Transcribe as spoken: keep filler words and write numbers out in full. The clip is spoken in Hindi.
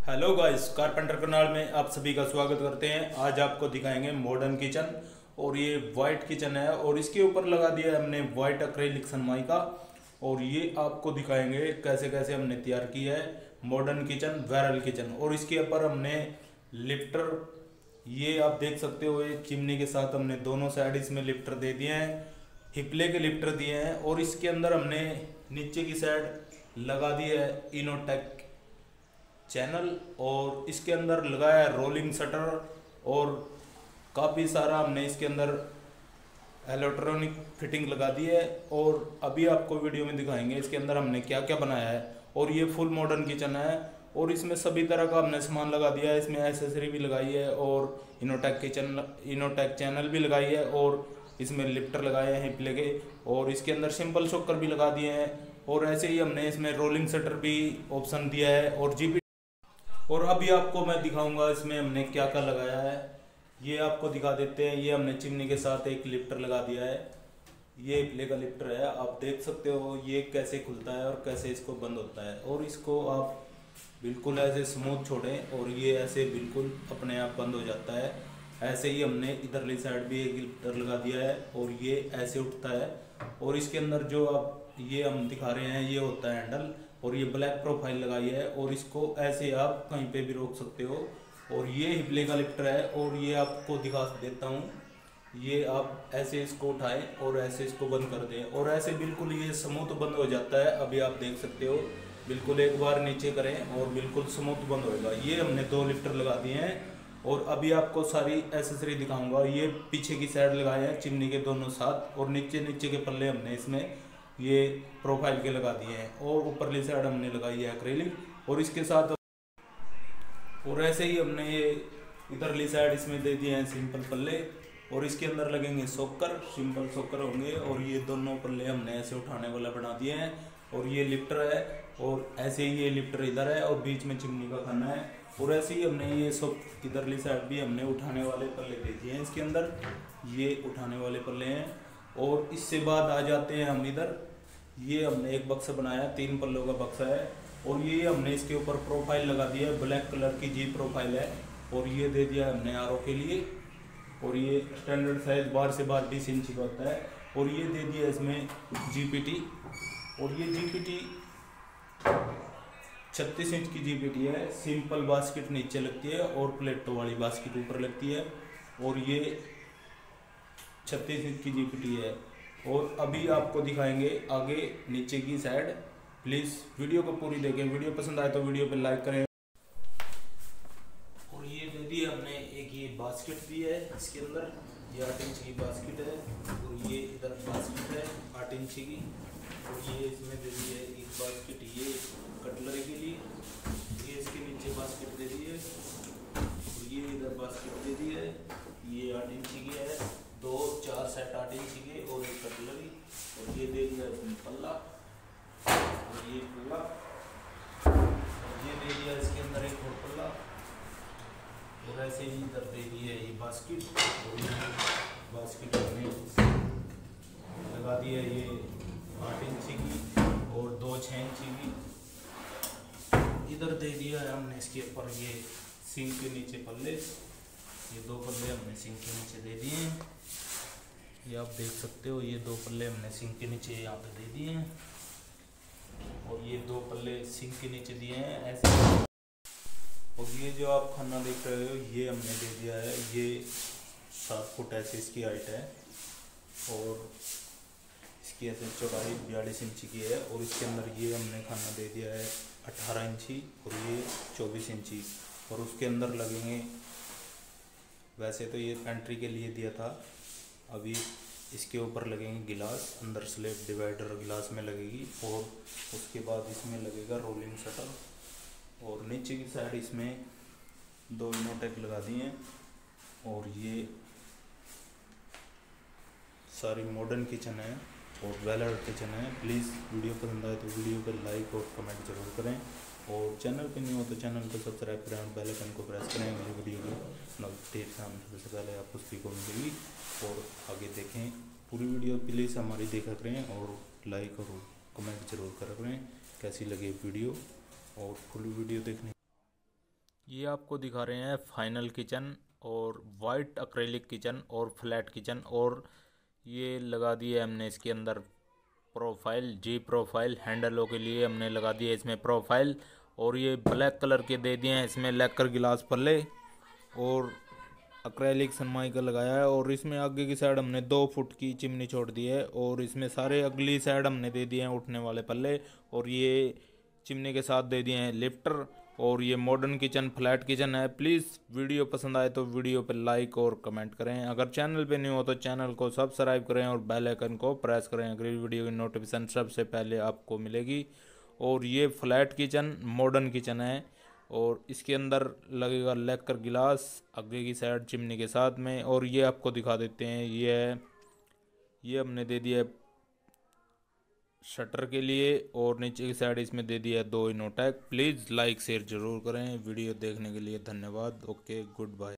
हेलो गाइस, कारपेंटर करनाल में आप सभी का स्वागत करते हैं। आज आपको दिखाएंगे मॉडर्न किचन। और ये वाइट किचन है और इसके ऊपर लगा दिया है हमने वाइट एक्रेलिक सनमाइका। और ये आपको दिखाएंगे कैसे कैसे हमने तैयार किया है मॉडर्न किचन वायरल किचन। और इसके ऊपर हमने लिफ्टर, ये आप देख सकते हो, ये चिमनी के साथ हमने दोनों साइड इसमें लिफ्टर दे दिए हैं, हिपले के लिफ्टर दिए हैं। और इसके अंदर हमने नीचे की साइड लगा दी है इनोटेक चैनल और इसके अंदर लगाया है रोलिंग शटर। और काफ़ी सारा हमने इसके अंदर इलेक्ट्रॉनिक फिटिंग लगा दी है। और अभी आपको वीडियो में दिखाएंगे इसके अंदर हमने क्या क्या बनाया है। और ये फुल मॉडर्न किचन है और इसमें सभी तरह का हमने सामान लगा दिया है। इसमें एसेसरी भी लगाई है और इनोटेक किचन इनोटेक चैनल भी लगाई है और इसमें लिफ्टर लगाए हैं हिपले के। और इसके अंदर सिंपल शॉकर भी लगा दिए हैं। और ऐसे ही हमने इसमें रोलिंग शटर भी ऑप्शन दिया है और जीपी। और अभी आपको मैं दिखाऊंगा इसमें हमने क्या क्या लगाया है, ये आपको दिखा देते हैं। ये हमने चिमनी के साथ एक लिफ्टर लगा दिया है, ये प्ले का लिफ्टर है, आप देख सकते हो ये कैसे खुलता है और कैसे इसको बंद होता है। और इसको आप बिल्कुल ऐसे स्मूथ छोड़ें और ये ऐसे बिल्कुल अपने आप बंद हो जाता है। ऐसे ही हमने इधरली साइड भी एक लिफ्टर लगा दिया है और ये ऐसे उठता है। और इसके अंदर जो आप ये हम दिखा रहे हैं ये होता है हैंडल और ये ब्लैक प्रोफाइल लगाई है और इसको ऐसे आप कहीं पे भी रोक सकते हो। और ये हिपले का लिफ्टर है और ये आपको दिखा देता हूँ, ये आप ऐसे इसको उठाएं और ऐसे इसको बंद कर दें और ऐसे बिल्कुल ये स्मूथ बंद हो जाता है। अभी आप देख सकते हो, बिल्कुल एक बार नीचे करें और बिल्कुल स्मूथ बंद होएगा। ये हमने दो लिफ्टर लगा दिए हैं और अभी आपको सारी एसेसरी दिखाऊंगा। ये पीछे की साइड लगाए हैं चिमनी के दोनों साथ और नीचे नीचे के पल्ले हमने इसमें ये प्रोफाइल के लगा दिए हैं और ऊपरली साइड हमने लगाई है एक्रेलिक। और इसके साथ और ऐसे ही हमने ये इधरली साइड इसमें दे दिए हैं सिंपल पल्ले और इसके अंदर लगेंगे सोकर, सिंपल सोकर होंगे। और ये दोनों पल्ले हमने ऐसे उठाने वाला बना दिए हैं और ये लिफ्टर है और ऐसे ही ये लिफ्टर इधर है और बीच में चिमनी का खाना है। और ऐसे ही हमने ये सब इधरली साइड भी हमने उठाने वाले पल्ले दे दिए हैं इसके अंदर, ये उठाने वाले पल्ले हैं। और इससे बाद आ जाते हैं हम इधर, ये हमने एक बक्सा बनाया, तीन पल्लों का बक्सा है और ये हमने इसके ऊपर प्रोफाइल लगा दिया है, ब्लैक कलर की जी प्रोफाइल है। और ये दे दिया हमने आर ओ के लिए और ये स्टैंडर्ड साइज बार से बार बीस इंच का होता है। और ये दे दिया इसमें जी पी टी और ये जी पी टी छत्तीस इंच की जी पी टी है। सिंपल बास्केट नीचे लगती है और प्लेटों वाली बास्केट ऊपर लगती है और ये छत्तीस इंच की जी पी टी है। और अभी आपको दिखाएंगे आगे नीचे की साइड। प्लीज़ वीडियो को पूरी देखें, वीडियो पसंद आए तो वीडियो पे लाइक करें। और ये दे दी हमने एक ये बास्केट दी है, इसके अंदर ये आठ इंच की बास्केट है और ये इधर बास्केट है आठ इंच की। और ये इसमें दे दी है एक बास्केट ये कटलरी के लिए, ये इसके नीचे बास्केट दे दी है और ये इधर बास्केट दे दी है, ये आठ इंच की है, दो चार सेट आठ इंच के और एक कटलरी। और ये दे दिया इसमें पल्ला और ये पल्ला और ये दे दिया इसके अंदर एक और पल्ला। और ऐसे ही इधर दे दी है ये बास्केट और ये बास्केट हमने लगा दी है ये आठ इंच की और दो छः इंच की। इधर दे दिया है हमने इसके ऊपर ये सिंक के नीचे पल्ले, ये दो पल्ले हमने सिंक के नीचे दे दिए हैं, ये आप देख सकते हो। ये दो पल्ले हमने सिंक के नीचे यहाँ पे दे दिए हैं और ये दो पल्ले सिंक के नीचे दिए हैं ऐसे। और ये जो आप खाना देख रहे हो ये हमने दे दिया है, ये सात फुट ऐसे इसकी हाइट है और इसकी ऐसे चौड़ाई बयालीस इंची की है। और इसके अंदर ये हमने खाना दे दिया है अठारह इंची और ये चौबीस इंची। और उसके अंदर लगेंगे, वैसे तो ये पेंट्री के लिए दिया था, अभी इसके ऊपर लगेंगे गिलास, अंदर स्लैब डिवाइडर गिलास में लगेगी। और उसके बाद इसमें लगेगा रोलिंग शटर और नीचे की साइड इसमें दो इनोटेक लगा दिए हैं। और ये सारी मॉडर्न किचन है और वेलर किचन है। प्लीज़ वीडियो पसंद आए तो वीडियो को लाइक और कमेंट जरूर करें और चैनल पे नहीं हो तो चैनल को सब्सक्राइब करें और बेल आइकन को प्रेस करें। मेरी वीडियो की नोटिफिकेशन सबसे पहले आपको उसी को मिलेगी। और आगे देखें पूरी वीडियो, प्लीज़ हमारी देखा करें और लाइक और कमेंट जरूर करें कैसी लगे वीडियो। और फुल वीडियो देखने ये आपको दिखा रहे हैं फाइनल किचन और वाइट एक्रेलिक किचन और फ्लैट किचन। और ये लगा दिए हमने इसके अंदर प्रोफाइल, जी प्रोफाइल हैंडलों के लिए हमने लगा दिए इसमें प्रोफाइल। और ये ब्लैक कलर के दे दिए हैं इसमें लैकर गिलास पल्ले और एक्रेलिक सनमाई का लगाया है। और इसमें आगे की साइड हमने दो फुट की चिमनी छोड़ दी है और इसमें सारे अगली साइड हमने दे दिए हैं उठने वाले पल्ले। और ये चिमनी के साथ दे दिए हैं लिफ्टर। और ये मॉडर्न किचन फ्लैट किचन है। प्लीज़ वीडियो पसंद आए तो वीडियो पे लाइक और कमेंट करें। अगर चैनल पे नहीं हो तो चैनल को सब्सक्राइब करें और बेल आइकन को प्रेस करें। अगर वीडियो की नोटिफिकेशन सबसे पहले आपको मिलेगी। और ये फ्लैट किचन मॉडर्न किचन है और इसके अंदर लगेगा लेकर गिलास आगे की साइड चिमनी के साथ में। और ये आपको दिखा देते हैं, ये ये हमने दे दिया है शटर के लिए और नीचे की साइड इसमें दे दिया है दो इनोटेक। प्लीज़ लाइक शेयर जरूर करें। वीडियो देखने के लिए धन्यवाद। Okay, good bye.